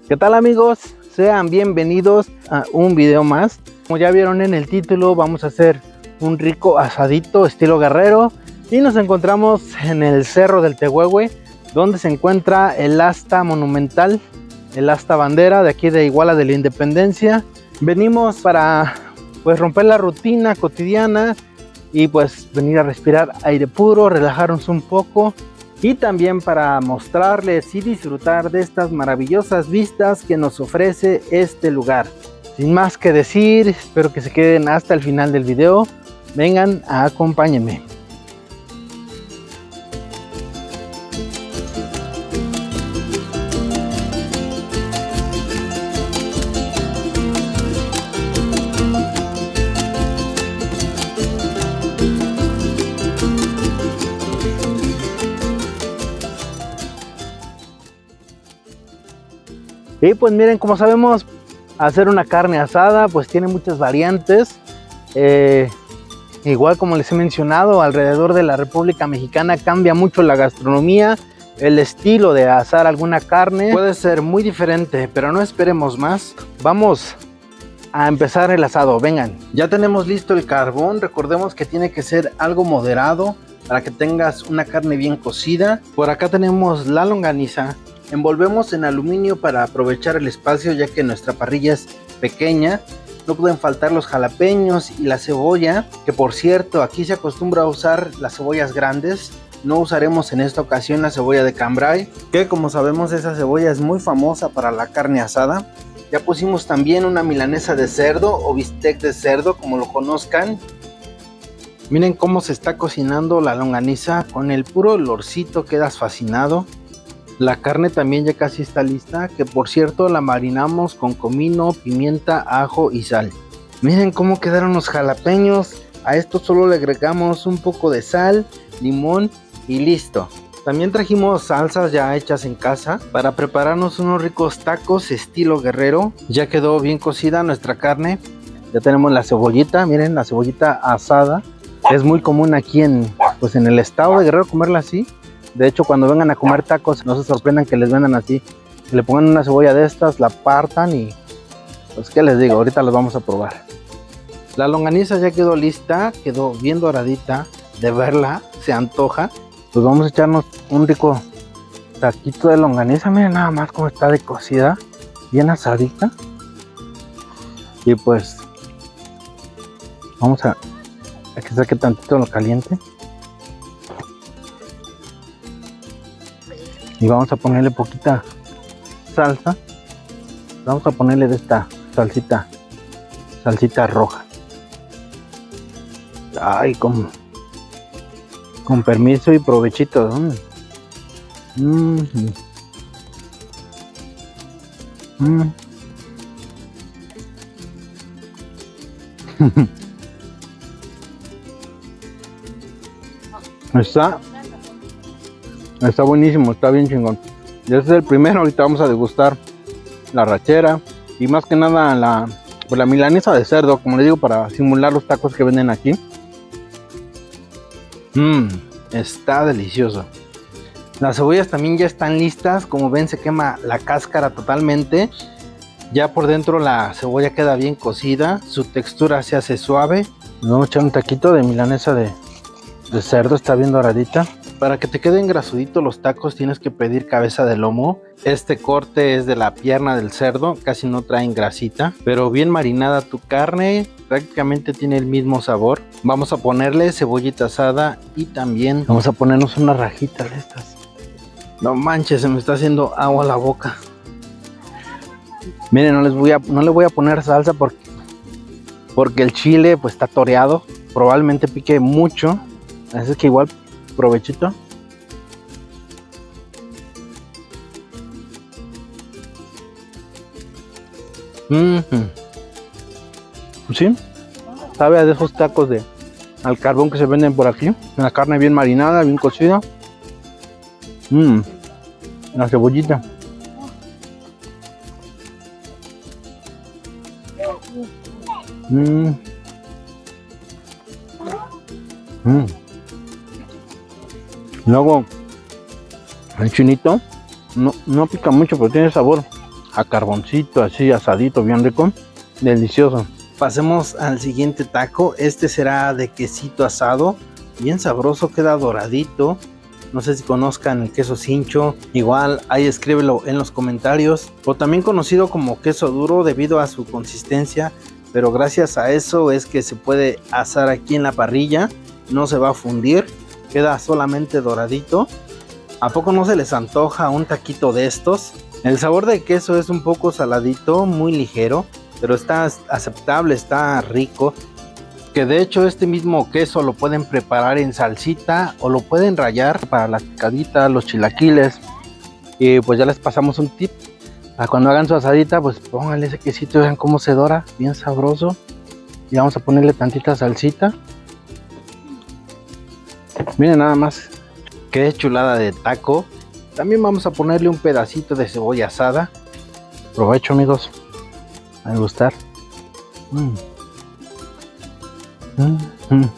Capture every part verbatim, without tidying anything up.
¿Qué tal, amigos? Sean bienvenidos a un video más. Como ya vieron en el título, vamos a hacer un rico asadito estilo guerrero y nos encontramos en el Cerro del Tehuehue, donde se encuentra el asta monumental, el asta bandera de aquí de Iguala de la Independencia. Venimos para pues romper la rutina cotidiana y pues venir a respirar aire puro, relajarnos un poco y también para mostrarles y disfrutar de estas maravillosas vistas que nos ofrece este lugar. Sin más que decir, espero que se queden hasta el final del video. Vengan, acompáñenme. Y pues miren, como sabemos, hacer una carne asada pues tiene muchas variantes. Eh, igual como les he mencionado, alrededor de la República Mexicana cambia mucho la gastronomía. El estilo de asar alguna carne puede ser muy diferente, pero no esperemos más. Vamos a empezar el asado, vengan. Ya tenemos listo el carbón. Recordemos que tiene que ser algo moderado para que tengas una carne bien cocida. Por acá tenemos la longaniza. Envolvemos en aluminio para aprovechar el espacio, ya que nuestra parrilla es pequeña. No pueden faltar los jalapeños y la cebolla, que por cierto aquí se acostumbra a usar las cebollas grandes. No usaremos en esta ocasión la cebolla de cambray, que como sabemos esa cebolla es muy famosa para la carne asada. Ya pusimos también una milanesa de cerdo o bistec de cerdo, como lo conozcan. Miren cómo se está cocinando la longaniza, con el puro olorcito quedas fascinado. La carne también ya casi está lista, que por cierto la marinamos con comino, pimienta, ajo y sal. Miren cómo quedaron los jalapeños. A esto solo le agregamos un poco de sal, limón y listo. También trajimos salsas ya hechas en casa para prepararnos unos ricos tacos estilo guerrero. Ya quedó bien cocida nuestra carne. Ya tenemos la cebollita, miren la cebollita asada. Es muy común aquí en, pues en el estado de Guerrero comerla así. De hecho, cuando vengan a comer tacos, no se sorprendan que les vendan así. Que le pongan una cebolla de estas, la partan y pues qué les digo, ahorita los vamos a probar. La longaniza ya quedó lista, quedó bien doradita. De verla, se antoja. Pues vamos a echarnos un rico taquito de longaniza. Miren nada más cómo está de cocida, bien asadita. Y pues vamos a, a que saque tantito lo caliente. Y vamos a ponerle poquita salsa. Vamos a ponerle de esta salsita, salsita roja. Ay, con, con permiso y provechito. Mm. Mm. Mm. Está Está buenísimo, está bien chingón. Y este es el primero, ahorita vamos a degustar la rachera y más que nada la, pues la milanesa de cerdo, como les digo, para simular los tacos que venden aquí. Mmm, está delicioso. Las cebollas también ya están listas, como ven se quema la cáscara totalmente. Ya por dentro la cebolla queda bien cocida, su textura se hace suave. Nos vamos a echar un taquito de milanesa de, de cerdo, está bien doradita. Para que te queden grasuditos los tacos tienes que pedir cabeza de lomo. Este corte es de la pierna del cerdo, casi no traen grasita, pero bien marinada tu carne, prácticamente tiene el mismo sabor. Vamos a ponerle cebollita asada y también vamos a ponernos unas rajitas de estas. No manches, se me está haciendo agua a la boca. Miren, no les voy a, no le voy a poner salsa porque, porque el chile pues está toreado, probablemente pique mucho, así que igual provechito. Mm-hmm. Sí, sabe a de esos tacos de al carbón que se venden por aquí. La carne bien marinada, bien cocida. Mmm, la cebollita. Mmm. Mmm. Luego el chinito no, no pica mucho, pero tiene sabor a carboncito, así asadito, bien rico, delicioso. Pasemos al siguiente taco. Este será de quesito asado, bien sabroso, queda doradito. No sé si conozcan el queso cincho, igual ahí escríbelo en los comentarios. O también conocido como queso duro debido a su consistencia, pero gracias a eso es que se puede asar aquí en la parrilla, no se va a fundir, queda solamente doradito. ¿A poco no se les antoja un taquito de estos? El sabor de queso es un poco saladito, muy ligero, pero está aceptable, está rico. Que de hecho este mismo queso lo pueden preparar en salsita o lo pueden rallar para las picaditas, los chilaquiles. Y pues ya les pasamos un tip. A cuando hagan su asadita, pues pónganle ese quesito, vean cómo se dora, bien sabroso. Y vamos a ponerle tantita salsita. Miren nada más, qué chulada de taco. También vamos a ponerle un pedacito de cebolla asada. Provecho, amigos, a gustar. Mm. Mm, mm.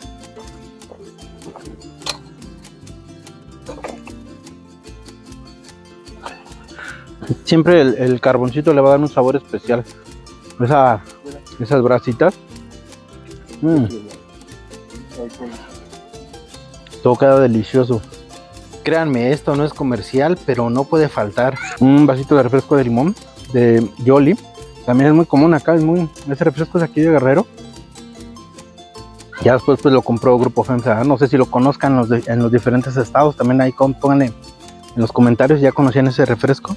Siempre el, el carboncito le va a dar un sabor especial. Esa, esas brasitas. Mm. Todo queda delicioso. Créanme, esto no es comercial, pero no puede faltar un vasito de refresco de limón de Yoli. También es muy común acá, es muy, ese refresco es aquí de Guerrero. Ya después pues lo compró Grupo FEMSA, no sé si lo conozcan los de, en los diferentes estados, también ahí pónganle en los comentarios, ¿ya conocían ese refresco?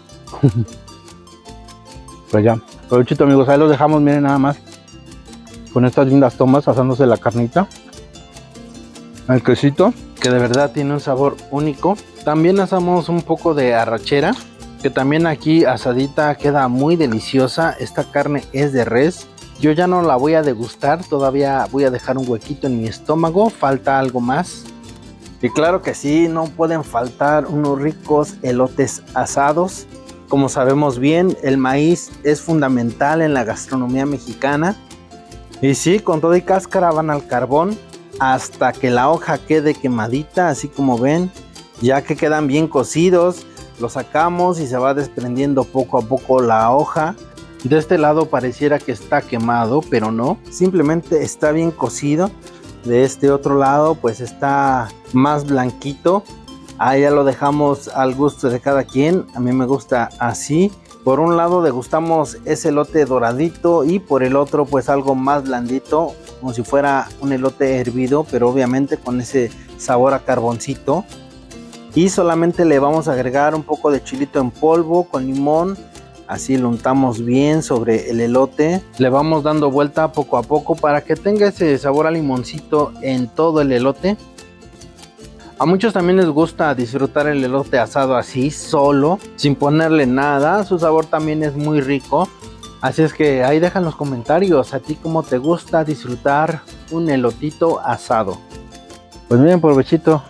Pues ya, provechito, amigos, ahí los dejamos, miren nada más, con estas lindas tomas asándose la carnita, el quesito, que de verdad tiene un sabor único. También asamos un poco de arrachera, que también aquí asadita queda muy deliciosa. Esta carne es de res. Yo ya no la voy a degustar, todavía voy a dejar un huequito en mi estómago, falta algo más. Y claro que sí, no pueden faltar unos ricos elotes asados. Como sabemos bien, el maíz es fundamental en la gastronomía mexicana. Y sí, con todo y cáscara van al carbón hasta que la hoja quede quemadita, así como ven. Ya que quedan bien cocidos, lo sacamos y se va desprendiendo poco a poco la hoja. De este lado pareciera que está quemado, pero no, simplemente está bien cocido. De este otro lado pues está más blanquito. Ahí ya lo dejamos al gusto de cada quien. A mí me gusta así. Por un lado degustamos ese elote doradito y por el otro pues algo más blandito, como si fuera un elote hervido, pero obviamente con ese sabor a carboncito. Y solamente le vamos a agregar un poco de chilito en polvo con limón. Así lo untamos bien sobre el elote. Le vamos dando vuelta poco a poco para que tenga ese sabor a limoncito en todo el elote. A muchos también les gusta disfrutar el elote asado así, solo, sin ponerle nada. Su sabor también es muy rico. Así es que ahí dejan los comentarios. ¿A ti cómo te gusta disfrutar un elotito asado? Pues miren, provechito.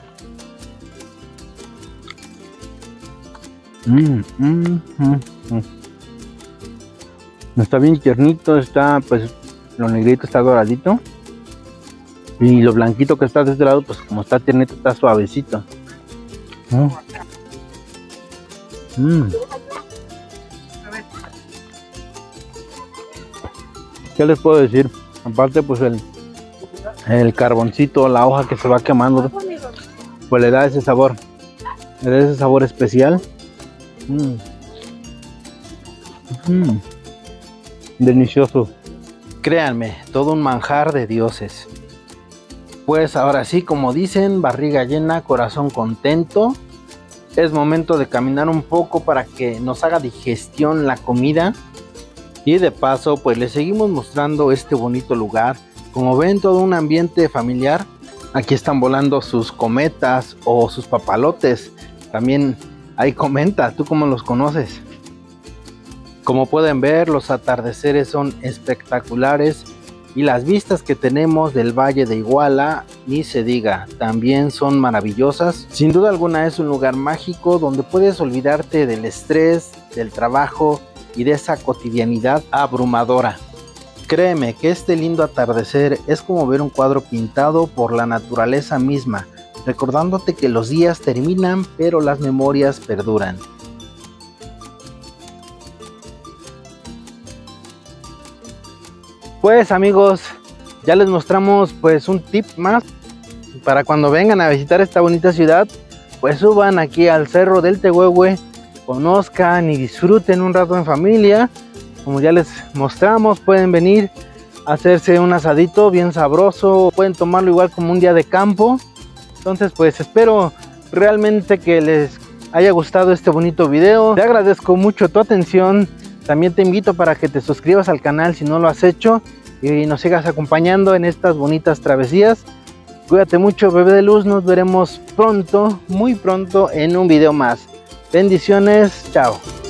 Mmm, mmm, mmm, mmm. Está bien tiernito, está pues lo negrito está doradito y lo blanquito que está de este lado pues como está tiernito está suavecito. Mm. Mm. ¿Qué les puedo decir? Aparte pues el, el carboncito, la hoja que se va quemando pues le da ese sabor, le da ese sabor especial. Mm. Mm. Delicioso. Créanme, todo un manjar de dioses. Pues ahora sí, como dicen, barriga llena, corazón contento. Es momento de caminar un poco para que nos haga digestión la comida. Y de paso, pues les seguimos mostrando este bonito lugar. Como ven, todo un ambiente familiar. Aquí están volando sus cometas o sus papalotes. También ahí comenta, ¿tú cómo los conoces? Como pueden ver, los atardeceres son espectaculares y las vistas que tenemos del Valle de Iguala, ni se diga, también son maravillosas. Sin duda alguna es un lugar mágico donde puedes olvidarte del estrés, del trabajo y de esa cotidianidad abrumadora. Créeme que este lindo atardecer es como ver un cuadro pintado por la naturaleza misma, recordándote que los días terminan pero las memorias perduran. Pues amigos, ya les mostramos pues un tip más para cuando vengan a visitar esta bonita ciudad, pues suban aquí al Cerro del Tehuehue, conozcan y disfruten un rato en familia. Como ya les mostramos, pueden venir a hacerse un asadito bien sabroso, pueden tomarlo igual como un día de campo. Entonces pues espero realmente que les haya gustado este bonito video. Te agradezco mucho tu atención. También te invito para que te suscribas al canal si no lo has hecho y nos sigas acompañando en estas bonitas travesías. Cuídate mucho, bebé de luz, nos veremos pronto, muy pronto en un video más. Bendiciones, chao.